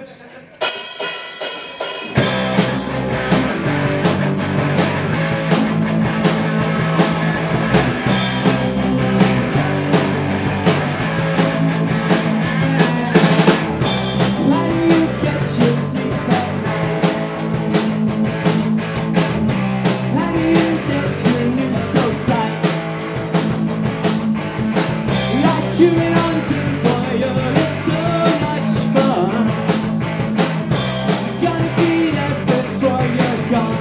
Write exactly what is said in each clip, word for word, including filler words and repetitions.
Chewing on tinfoil, it's so much fun. You're gonna be there before you're gone.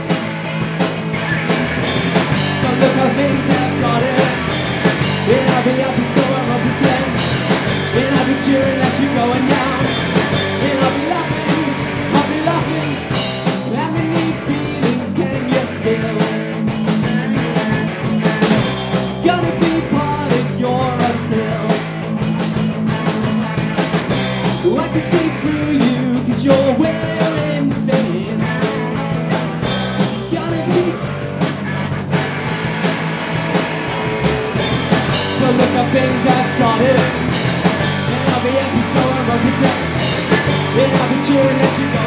So look how things have got it. And I'll be happy, so I won't pretend. And I'll be cheering that you're going down. And I'll be laughing, I'll be laughing. How many feelings can you still? Gonna be part of your thrill. I can see through you, cause you're wearing thin. Gonna beat. So look how things have got it. And I'll be happy, so I won't pretend. And I'll be cheering that you go.